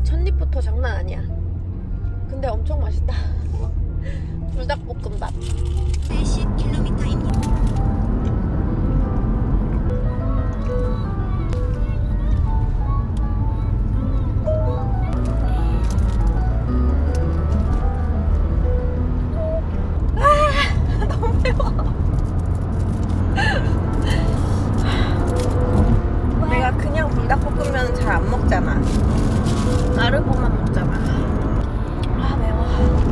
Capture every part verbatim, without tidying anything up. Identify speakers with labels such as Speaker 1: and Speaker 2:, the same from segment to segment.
Speaker 1: 첫입부터 장난 아니야. 근데 엄청 맛있다. 불닭볶음밥.
Speaker 2: 팔십 킬로미터입니다.
Speaker 1: 아, 너무 매워. 내가 그냥 불닭볶음면은 잘 안 먹잖아. 아르보만 먹잖아. 아, 매워.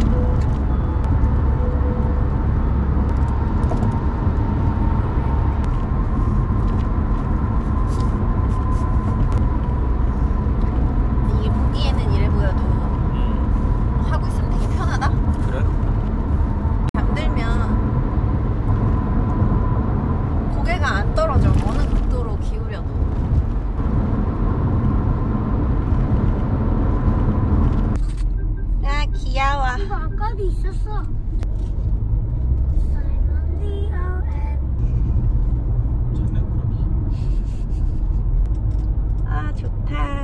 Speaker 1: 이게 보기에는 이래 보여도 음. 하고 있으면 되게 편하다?
Speaker 3: 그래?
Speaker 1: 잠들면 고개가 안 떨어져. 어느 각도로 기울여도. 아, 귀여워.
Speaker 4: 이거 아까도 있었어.
Speaker 1: 아, 좋다.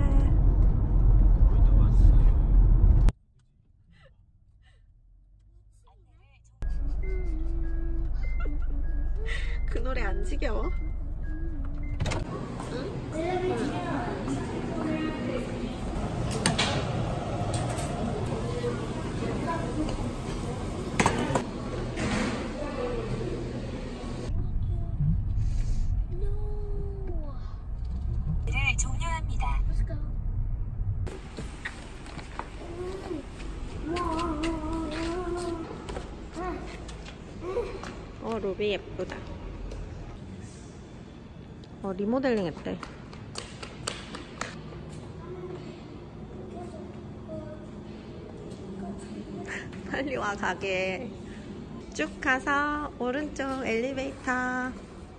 Speaker 1: 그 노래 안 지겨워?
Speaker 2: 를 종료합니다.
Speaker 1: 어, 루비 예쁘다. 어, 리모델링 했대. 빨리 와, 가게. 쭉 가서 오른쪽 엘리베이터.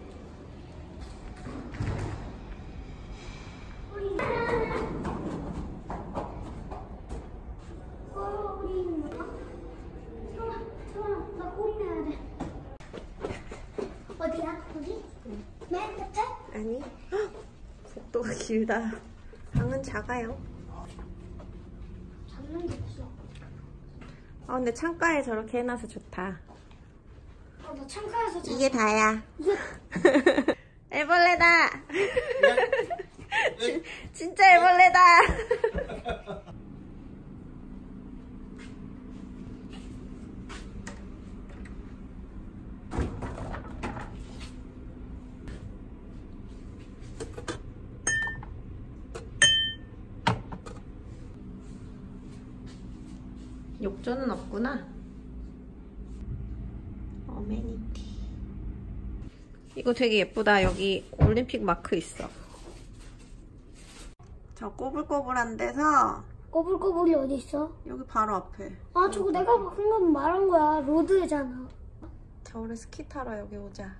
Speaker 4: 어디야? 어디? 맨 끝에?
Speaker 1: 아니, 헉! 속도가 길다. 방은 작아요.
Speaker 4: 잡는 게 없어.
Speaker 1: 아, 근데 창가에 저렇게 해놔서 좋다.
Speaker 4: 어, 나 창가에서 잡...
Speaker 1: 이게 다야. 애벌레다. 진, 진짜 애벌레다. 욕조는 없구나. 어메니티. 이거 되게 예쁘다. 여기 올림픽 마크 있어. 저 꼬불꼬불한 데서
Speaker 4: 꼬불꼬불이 어디 있어?
Speaker 1: 여기 바로 앞에.
Speaker 4: 아, 저거 내가 방금 말한 거야. 로드잖아.
Speaker 1: 겨울에 스키 타러 여기 오자.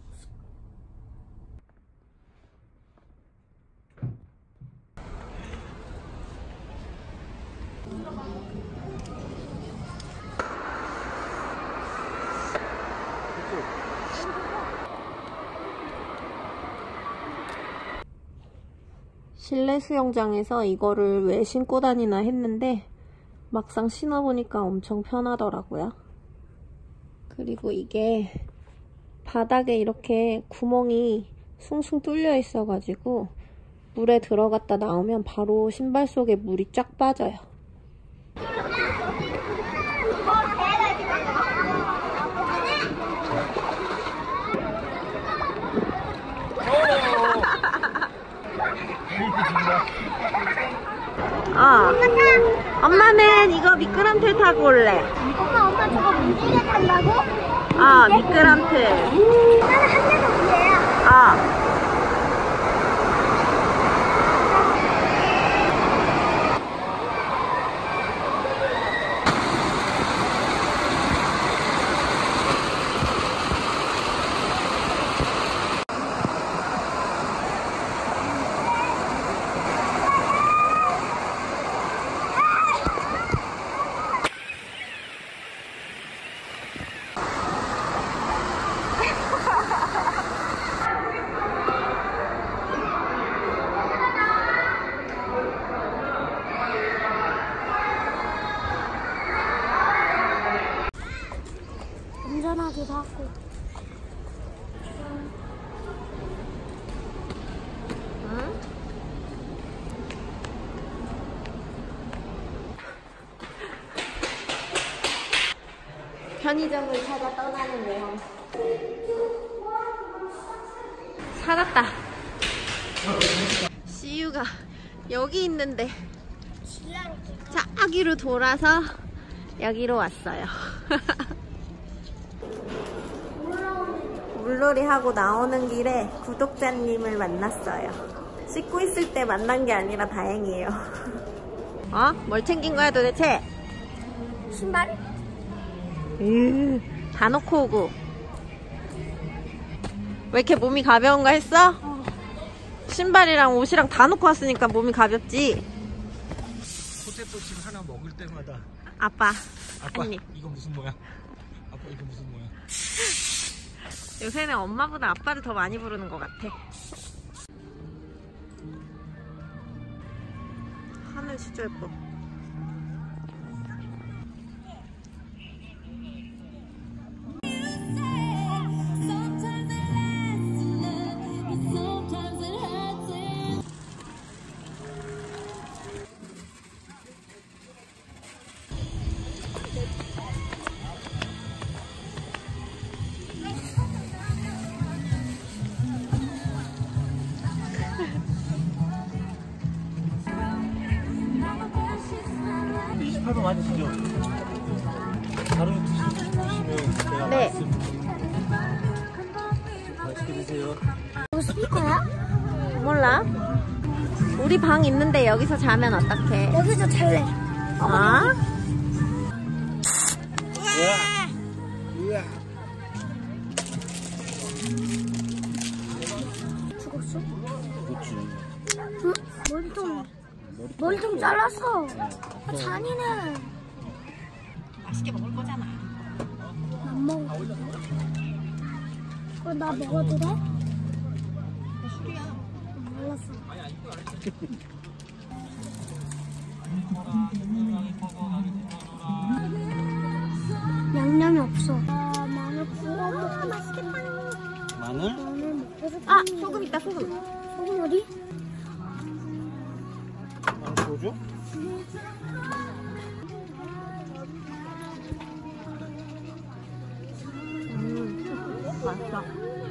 Speaker 1: 실내 수영장에서 이거를 왜 신고 다니나 했는데 막상 신어보니까 엄청 편하더라고요. 그리고 이게 바닥에 이렇게 구멍이 숭숭 뚫려 있어가지고 물에 들어갔다 나오면 바로 신발 속에 물이 쫙 빠져요. 어. 엄마는 이거 미끄럼틀 타고 올래.
Speaker 4: 엄마, 엄마 저거 무지개 탄다고?
Speaker 1: 어, 미끄럼틀.
Speaker 4: 나는 한 개도 무예요.
Speaker 1: 어. 편의점을 찾아 떠나는 여행. 살았다. 씨유가 여기 있는데 저기로 돌아서 여기로 왔어요. 물놀이 하고 나오는 길에 구독자님을 만났어요. 씻고 있을 때 만난 게 아니라 다행이에요. 어? 뭘 챙긴 거야 도대체?
Speaker 4: 신발?
Speaker 1: 으, 다 놓고 오고. 왜 이렇게 몸이 가벼운 거 했어?
Speaker 4: 어.
Speaker 1: 신발이랑 옷이랑 다 놓고 왔으니까 몸이 가볍지?
Speaker 3: 포테토칩 하나 먹을 때마다
Speaker 1: 아빠,
Speaker 3: 아빠
Speaker 1: 아니.
Speaker 3: 이거 무슨 모양? 아빠 이거 무슨 모양?
Speaker 1: 요새는 엄마보다 아빠를 더 많이 부르는 것 같아. 하늘 진짜 예뻐.
Speaker 3: 이십팔 번 맞으시죠? 다른 드시면 제가
Speaker 1: 네.
Speaker 3: 말씀 맛있게 드세요.
Speaker 4: 이거 스피커야?
Speaker 1: 몰라? 우리 방 있는데 여기서 자면 어떡해?
Speaker 4: 여기서 잘래.
Speaker 1: 아?
Speaker 3: 우와. 우와.
Speaker 4: 죽었어?
Speaker 3: 그렇지.
Speaker 4: 응? 머리 좀, 머리 좀 잘랐어. 아, 잔인해.
Speaker 1: 맛있게 먹을 거잖아.
Speaker 4: 안 먹어. 그럼 나 먹어도 돼?
Speaker 1: 술이야.
Speaker 4: 몰랐어. 양념이 없어. 아, 마늘 구워 먹고 맛있겠다.
Speaker 3: 마늘?
Speaker 4: 마늘 먹고 싶어.
Speaker 1: 아, 소금 있다, 소금.
Speaker 4: 소금 어디?
Speaker 3: 마늘 소주?
Speaker 1: 음, 맛있어.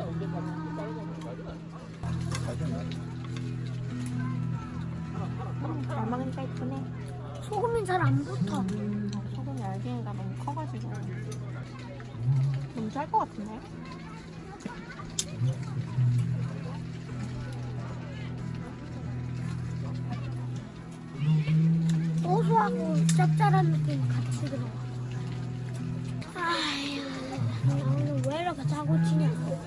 Speaker 1: 잘 먹으니까 이쁘네.
Speaker 4: 소금이 잘 안 붙어.
Speaker 1: 소금이 알갱이가 너무 커가지고 너무 짤 것 같은데?
Speaker 4: 고소하고 짭짤한 느낌이 같이 들어가. 아휴, 나는 왜 이렇게 자고 치냐고.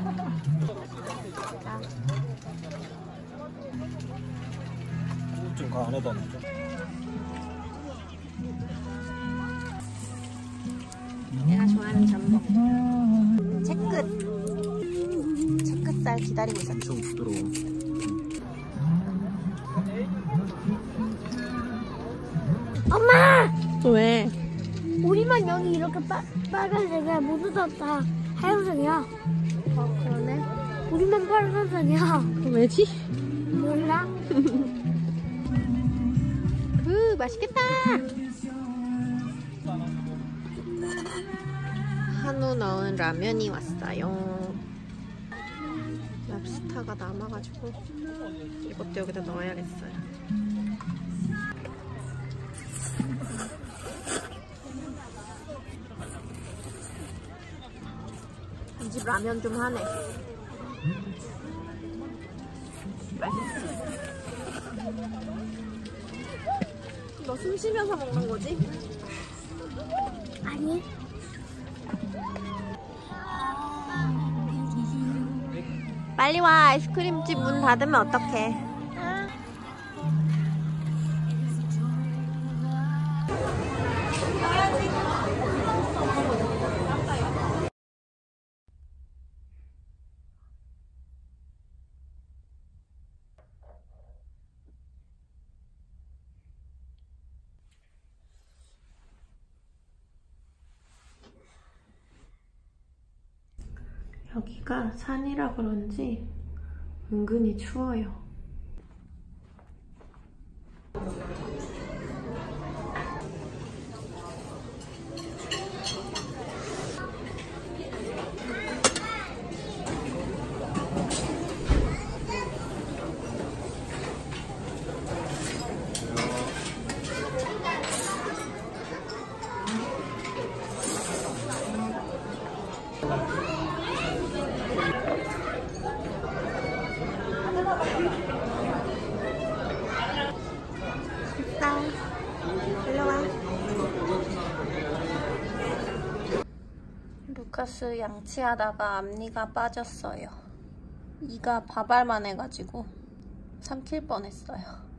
Speaker 3: 좀 가 안에다 넣자.
Speaker 1: 내가 좋아하는 전복. 채끝. 채끝살 기다리고 있었지.
Speaker 3: 엄청 부드러워.
Speaker 4: 엄마!
Speaker 1: 왜?
Speaker 4: 우리만 여기 이렇게 빨, 빨간색이야. 모두 다 하얀색이야.
Speaker 1: 어, 그러네.
Speaker 4: 우리만 빨간색이야.
Speaker 1: 왜지?
Speaker 4: 몰라?
Speaker 1: 그 맛있겠다. 한우 넣은 라면이 왔어요. 랍스타가 남아가지고 이것도 여기다 넣어야겠어요. 이 집 라면 좀 하네. 너 숨 쉬면서 먹는 거지?
Speaker 4: 아니.
Speaker 1: 빨리 와. 아이스크림집 문 닫으면 어떡해. 여기가 산이라 그런지 은근히 추워요. 옥수수 양치하다가 앞니가 빠졌어요. 이가 바발만 해가지고 삼킬 뻔했어요.